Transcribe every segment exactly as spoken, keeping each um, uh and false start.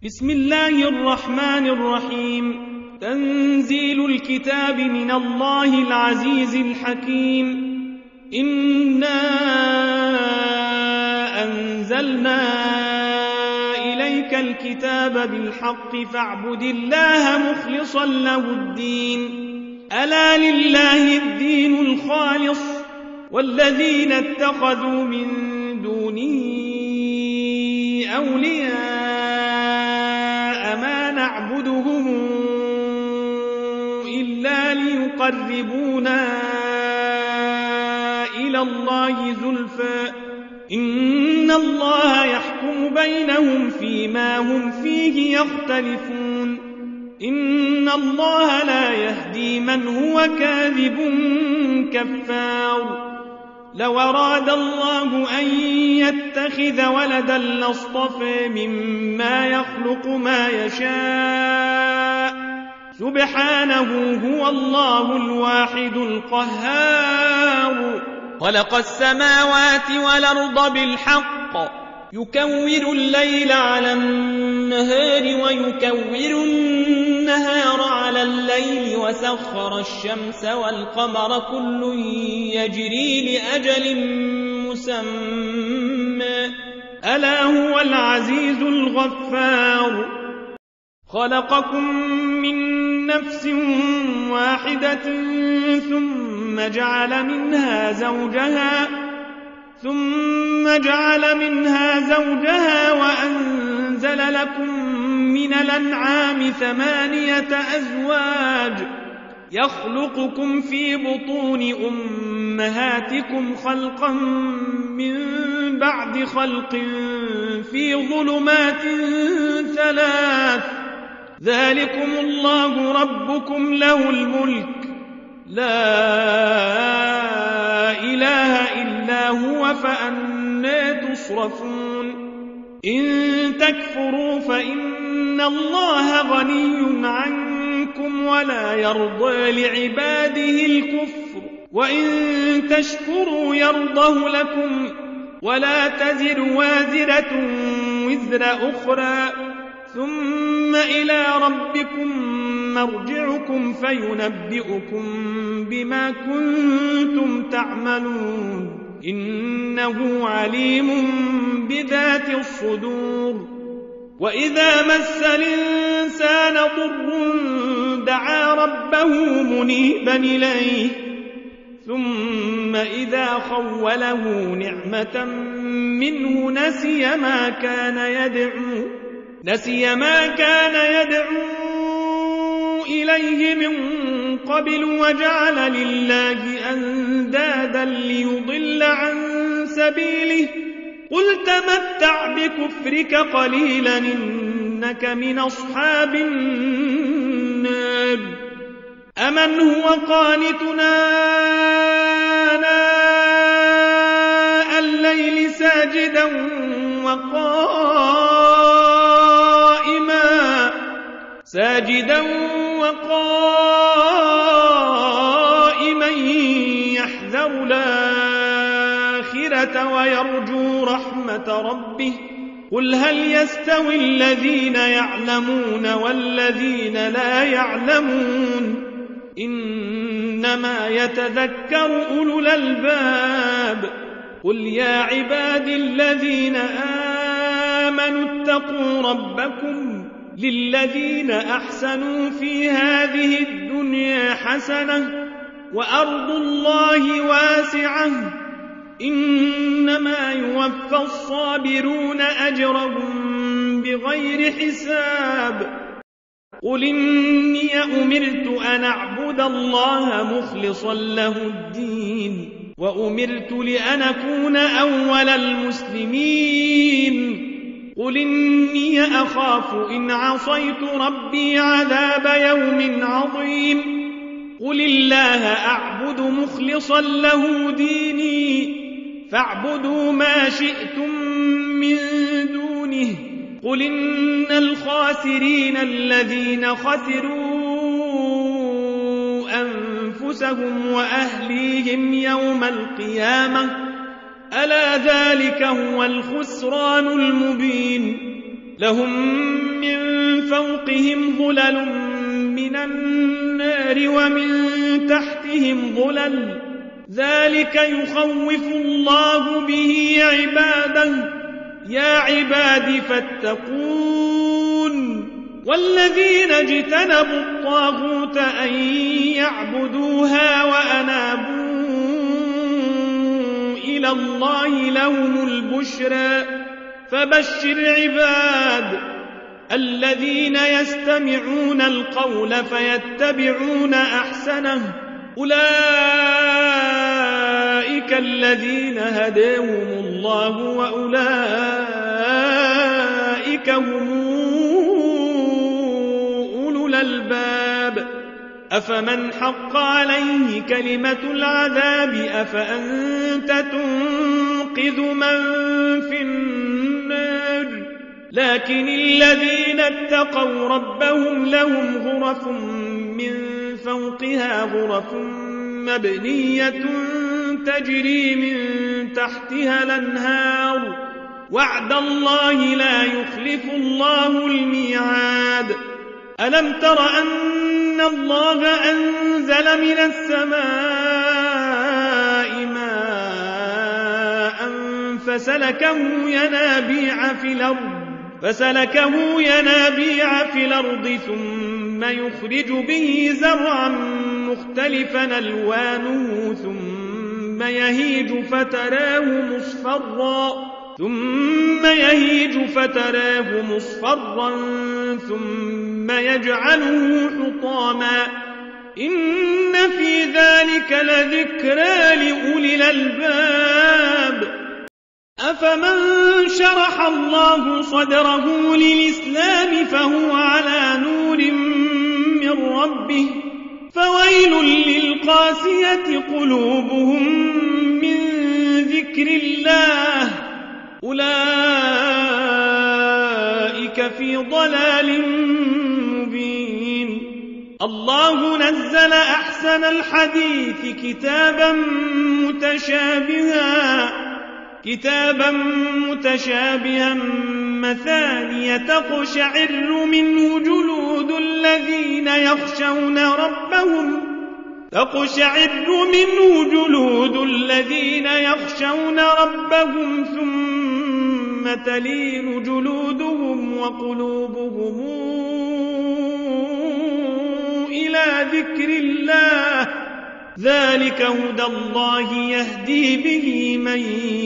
بسم الله الرحمن الرحيم. تنزيل الكتاب من الله العزيز الحكيم. إنا أنزلنا إليك الكتاب بالحق فاعبد الله مخلصا له الدين. ألا لله الدين الخالص والذين اتخذوا من دونه أولياء ما نعبدهم إلا ليقربونا إلى الله زلفى إن الله يحكم بينهم فيما هم فيه يختلفون. إن الله لا يهدي من هو كاذب كفار. لو أراد الله أن يتخذ ولدا لاصطفى مما يخلق ما يشاء سبحانه هو الله الواحد القهار. خلق السماوات والأرض بالحق يكور الليل على النهار ويكور النهار على الليل وسخر الشمس والقمر كل يجري لأجل مسمى ألا هو العزيز الغفار. خلقكم من نفس واحدة ثم جعل منها زوجها ثم جعل منها زوجها وأنزل لكم من الأنعام ثمانية أزواج يخلقكم في بطون أمهاتكم خلقا من بعد خلق في ظلمات ثلاث ذلكم الله ربكم له الملك لا إله إلا هو فأنى تصرفون. إن تكفروا فإن الله غني عنكم ولا يرضى لعباده الكفر وإن تشكروا يرضه لكم ولا تزر وازرة وزر أخرى ثم إلى ربكم مرجعكم فينبئكم بما كنتم تعملون إنه عليم بذات الصدور. وإذا مس الإنسان ضر دعا ربه منيبا إليه ثم إذا خوله نعمة منه نسي ما كان يدعو نسي ما كان يدعو إليه من قبل وجعل لله أندادا ليضل عن سبيله قل تمتع بكفرك قليلا إنك من أصحاب النار. أمن هو قانتنا آناء الليل ساجدا وقائما ساجدا وقائما يحذر الآخرة ويرجو رحمة ربه قل هل يستوي الذين يعلمون والذين لا يعلمون إنما يتذكر أولو الألباب. قل يا عبادي الذين آمنوا اتقوا ربكم للذين أحسنوا في هذه الدنيا حسنة وأرض الله واسعة إنما يوفى الصابرون أجرهم بغير حساب. قل إني أمرت أن أعبد الله مخلصا له الدين وأمرت لأن أكون أول المسلمين. قل إني أخاف إن عصيت ربي عذاب يوم عظيم. قل الله أعبد مخلصا له ديني فاعبدوا ما شئتم من دونه. قل إن الخاسرين الذين خسروا أنفسهم وأهليهم يوم القيامة ألا ذلك هو الخسران المبين. لهم من فوقهم ظلل من النار ومن تحتهم ظلل ذلك يخوف الله به عباده يا عباد فاتقون والذين اجتنبوا الطاغوت أن يعبدوها وأنابوا إلى الله لهم البشرى فبشر عباد الذين يستمعون القول فيتبعون أحسنه أولئك الذين هداهم الله وأولئك هم أولو الألباب أفمن حق عليه كلمة العذاب أفأنت تنقذ من في النار لكن الذين اتقوا ربهم لهم غرف من فوقها غرف مبنية تجري من تحتها الأنهار وعد الله لا يخلف الله الميعاد ألم تر أن الله أنزل من السماء ماء فسلكه ينابيع في الأرض فسلكه ينابيع في الأرض ثم يخرج به زرعا مختلفا ألوانه ثم يهيج فتراه مصفرا ثم يهيج فتراه مصفرا ثم يجعله حطاما إن في ذلك لذكرى لأولي الألباب أفمن شرح الله صدره للإسلام فهو على نور من ربه فويل للقاسية قلوبهم من ذكر الله أولئك في ضلال مبين الله نزل أحسن الحديث كتابا متشابها كتابا متشابها مثانية تقشعر منه جلود الذين يخشون ربهم تقشعر منه جلود الذين يخشون ربهم ثم تلين جلودهم وقلوبهم إلى ذكر الله ذلك هدى الله يهدي به من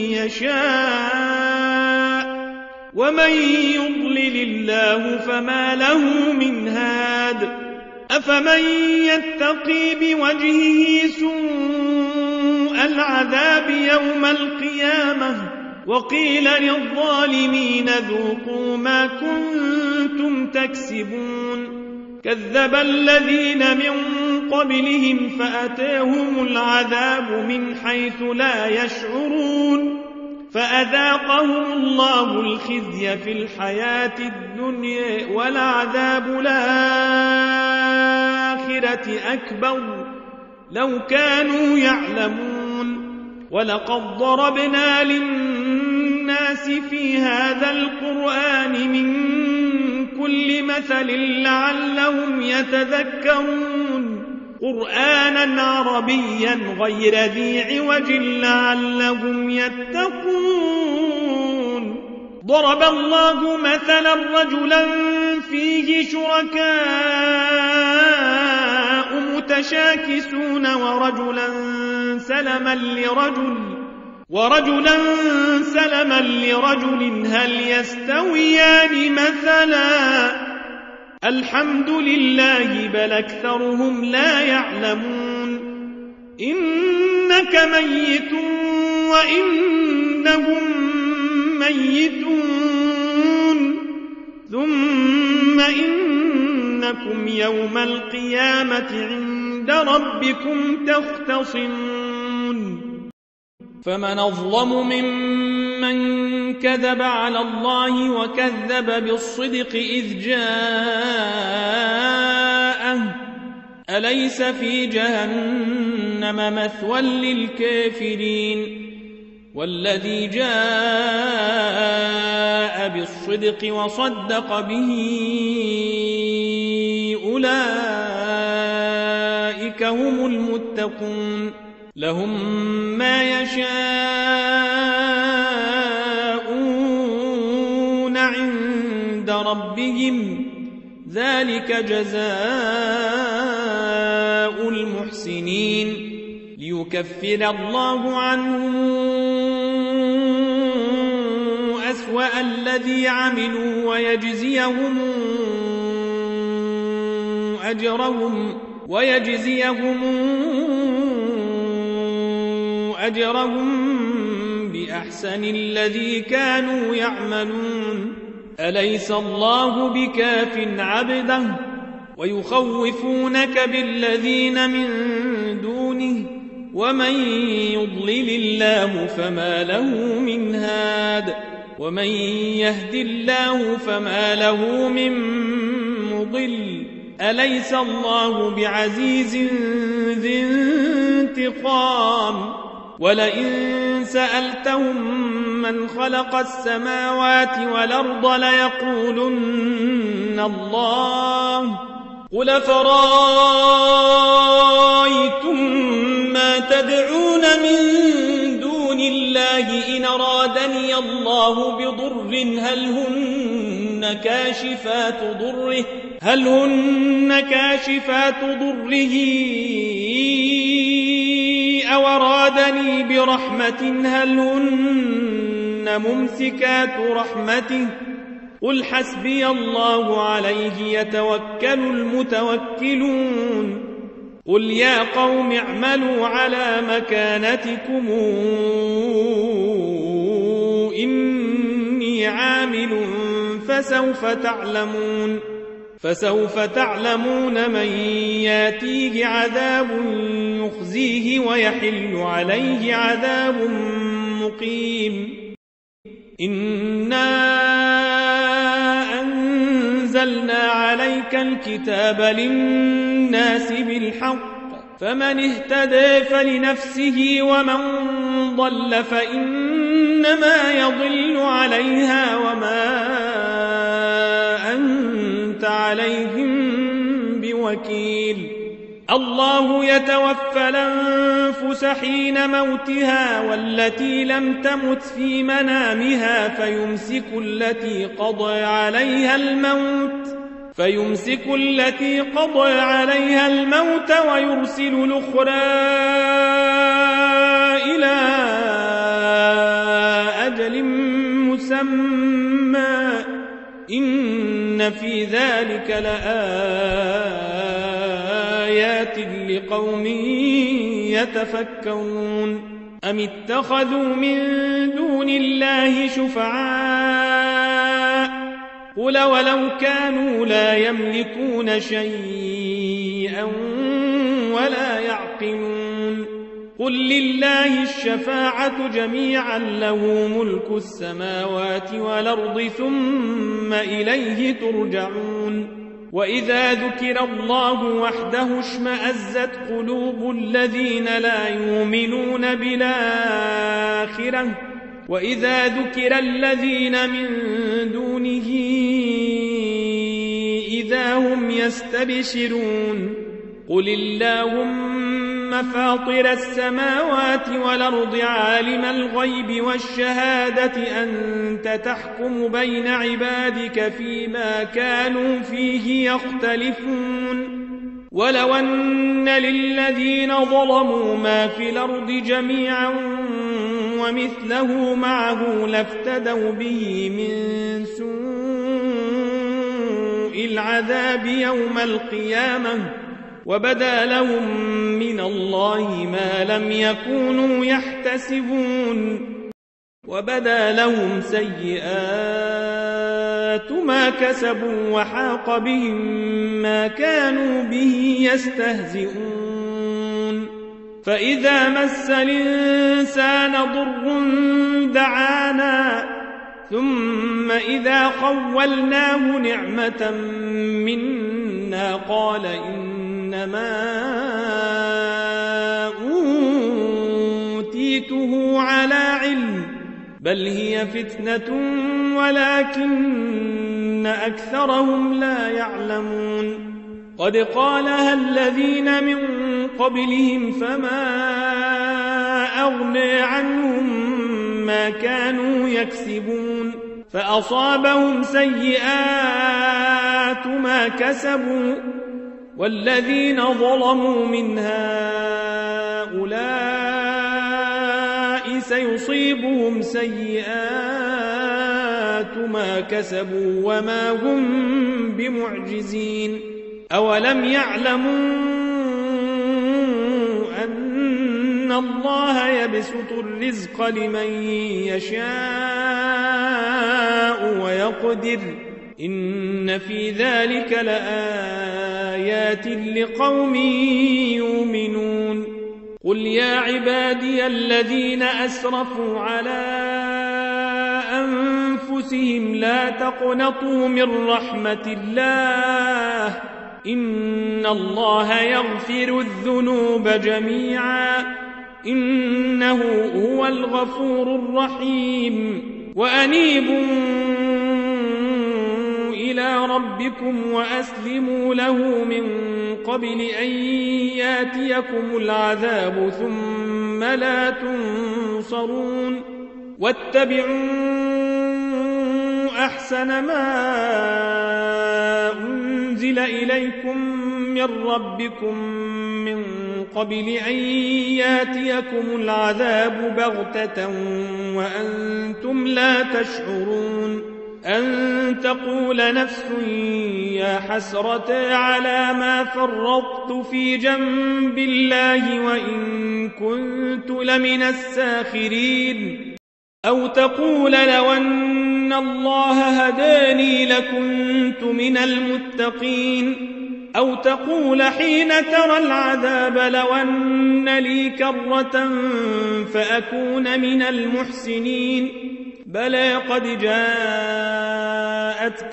يشاء ومن يضلل الله فما له من هاد أفمن يتقي بوجهه سوء العذاب يوم القيامة وقيل للظالمين ذوقوا ما كنتم تكسبون كذب الذين من قبلهم فأتاهم العذاب من حيث لا يشعرون فأذاقهم الله الخزي في الحياة الدنيا ولعذاب الآخرة أكبر لو كانوا يعلمون ولقد ضربنا للناس في هذا القرآن من كل مثل لعلهم يتذكرون قرآنا عربيا غير ذي عوج لعلهم يتقون ضرب الله مثلا رجلا فيه شركاء متشاكسون ورجلا سلما لرجل ورجلا سلما لرجل هل يستويان مثلا الحمد لله بل أكثرهم لا يعلمون إنك ميت وإنهم ميتون ثم إنكم يوم القيامة عند ربكم تختصمون فمن أظلم ممن كذب على الله وكذب بالصدق إذ جاءه أليس في جهنم مثوى للكافرين والذي جاء بالصدق وصدق به أولئك هم المتقون لهم ما يشاءون عند ربهم ذلك جزاء المحسنين ليكفر الله عنهم أسوأ الذي عملوا ويجزيهم أجرهم ويجزيهم أجرهم بأحسن الذي كانوا يعملون أليس الله بكاف عبده ويخوفونك بالذين من دونه ومن يضلل الله فما له من هاد ومن يهد الله فما له من مضل أليس الله بعزيز ذي انتقام ولئن سألتهم من خلق السماوات والأرض ليقولن الله قل فرأيتم ما تدعون من دون الله إن أرادني الله بضر هل هن كاشفات ضره هل هن كاشفات ضره أو أرادني برحمة هل هن ممسكات رحمته قل حسبي الله عليه يتوكل المتوكلون قل يا قوم اعملوا على مكانتكم إني عامل فسوف تعلمون فسوف تعلمون من ياتيه عذاب يخزيه ويحل عليه عذاب مقيم إنا أنزلنا عليك الكتاب للناس بالحق فمن اهتدى فلنفسه ومن ضل فإنما يضل عليها وما أنت عليهم بوكيل الله يتوفى الأنفس حين موتها والتي لم تمت في منامها فيمسك التي قضى عليها الموت فيمسك التي قضى عليها الموت ويرسل الأخرى إلى أجل مسمى إن في ذلك لآيات لقوم يتفكرون أم اتخذوا من دون الله شفعاء قل ولو كانوا لا يملكون شيئا ولا يعقلون قل لله الشفاعة جميعا له ملك السماوات والأرض ثم إليه ترجعون وإذا ذكر الله وحده اشمأزت قلوب الذين لا يؤمنون بالآخرة وإذا ذكر الذين من دونه إذا هم يستبشرون قل اللهم فاطر السماوات والأرض عالم الغيب والشهادة أنت تحكم بين عبادك فيما كانوا فيه يختلفون ولو أن للذين ظلموا ما في الأرض جميعا ومثله معه لافتدوا به من سوء العذاب يوم القيامة وبدا لهم من الله ما لم يكونوا يحتسبون وبدا لهم سيئات ما كسبوا وحاق بهم ما كانوا به يستهزئون فإذا مس الإنسان ضر دعانا ثم إذا خولناه نعمة منا قال إنما أوتيته على علم بل هي فتنة ولكن أكثرهم لا يعلمون قد قالها الذين من قبلهم فما أغنى عنهم ما كانوا يكسبون فأصابهم سيئات ما كسبوا والذين ظلموا من هؤلاء سيصيبهم سيئات ما كسبوا وما هم بمعجزين أولم يعلموا أن الله يبسط الرزق لمن يشاء ويقدر إن في ذلك لآيات لقوم يؤمنون قل يا عبادي الذين أسرفوا على أنفسهم لا تقنطوا من رحمة الله إن الله يغفر الذنوب جميعا إنه هو الغفور الرحيم وأنيبوا إلى ربكم وأسلموا له من قبل أن ياتيكم العذاب ثم لا تنصرون واتبعوا أحسن ما أنزل إليكم من ربكم من قبل أن ياتيكم العذاب بغتة وأنتم لا تشعرون أن تقول نفس يا حسرة على ما فرطت في جنب الله وإن كنت لمن الساخرين أو تقول لو أن الله هداني لكنت من المتقين أو تقول حين ترى العذاب لو أن لي كرة فأكون من المحسنين بلى قد جاءتك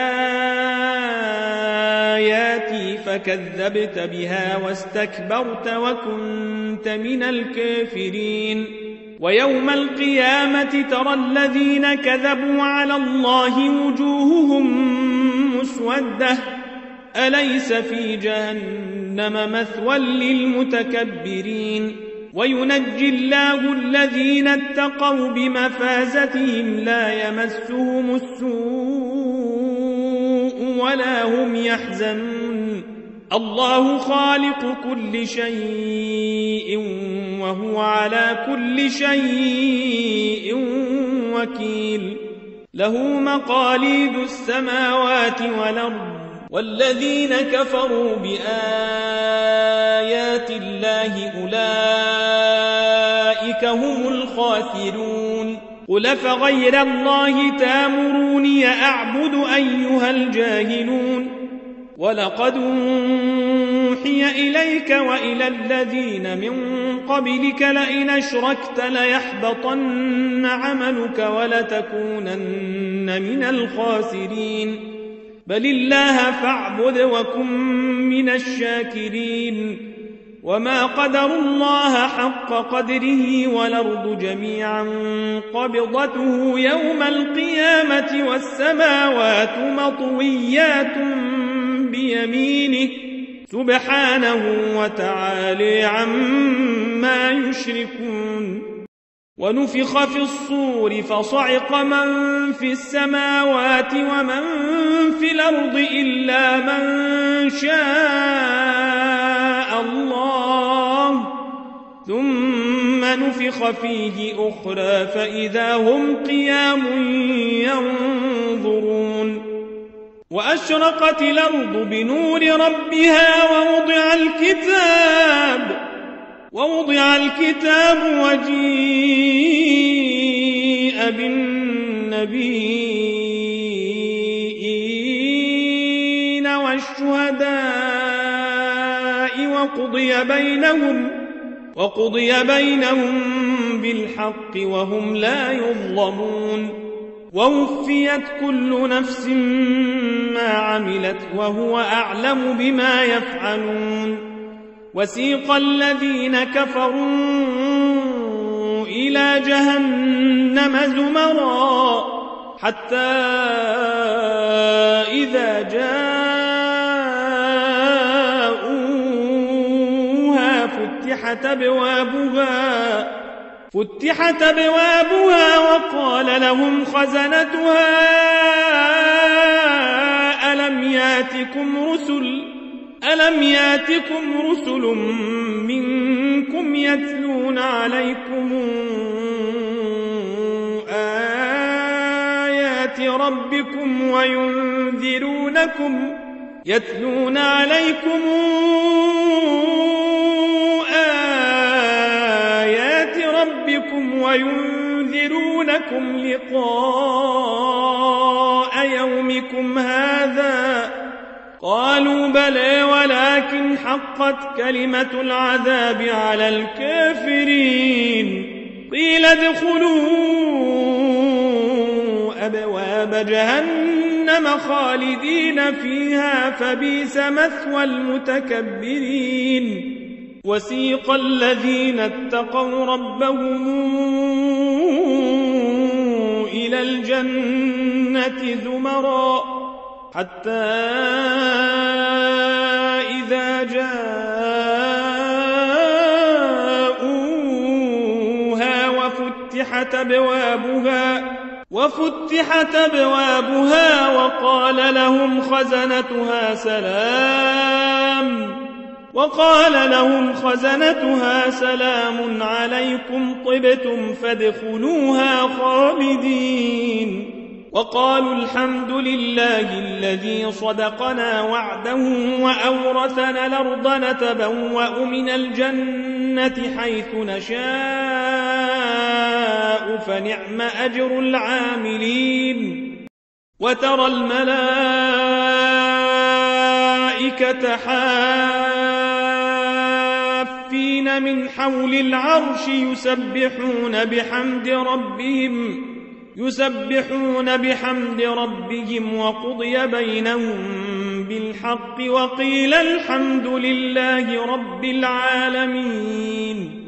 آياتي فكذبت بها واستكبرت وكنت من الكافرين ويوم القيامة ترى الذين كذبوا على الله وجوههم مسودة أليس في جهنم مثوى للمتكبرين وينجي الله الذين اتقوا بمفازتهم لا يمسهم السوء ولا هم يحزنون الله خالق كل شيء وهو على كل شيء وكيل له مقاليد السماوات والأرض والذين كفروا بآيات الله أولئك هم الخاسرون قل فغير الله تامروني أعبد أيها الجاهلون ولقد أوحي إليك وإلى الذين من قبلك لئن أشركت ليحبطن عملك ولتكونن من الخاسرين بل الله فاعبد وكن من الشاكرين وما قدروا الله حق قدره والأرض جميعا قبضته يوم القيامة والسماوات مطويات بيمينه سبحانه وتعالى عما يشركون ونفخ في الصور فصعق من في السماوات ومن في الأرض إلا من شاء الله ثم نفخ فيه أخرى فإذا هم قيام ينظرون وأشرقت الأرض بنور ربها ووضع الكتاب ووضع الكتاب وجيء بالنبيين والشهداء وقضي بينهم وقضي بينهم بالحق وهم لا يظلمون ووفيت كل نفس ما عملت وهو أعلم بما يفعلون وسيق الذين كفروا إلى إلى جهنم زمرا حتى إذا جاءوها فتحت أبوابها فتحت أبوابها وقال لهم خزنتها ألم ياتكم رسل ألم ياتكم رسل منكم يتلون عليكم آيات ربكم وينذرونكم يتلون عليكم آيات ربكم وينذرونكم لقاء يومكم هذا قالوا بلى ولكن حقت كلمة العذاب على الكافرين قيل ادخلوا أبواب جهنم خالدين فيها فبئس مثوى المتكبرين وسيق الذين اتقوا ربهم إلى الجنة زمرا حتى إذا جاءوها وفتحت أبوابها وفتحت أبوابها وقال لهم خزنتها سلام وقال لهم خزنتها سلام عليكم طبتم فادخلوها خالدين وقالوا الحمد لله الذي صدقنا وعده وأورثنا الأرض نتبوأ من الجنة حيث نشاء فنعم أجر العاملين وترى الملائكة حافين من حول العرش يسبحون بحمد ربهم يسبحون بحمد ربهم وقضي بينهم بالحق وقيل الحمد لله رب العالمين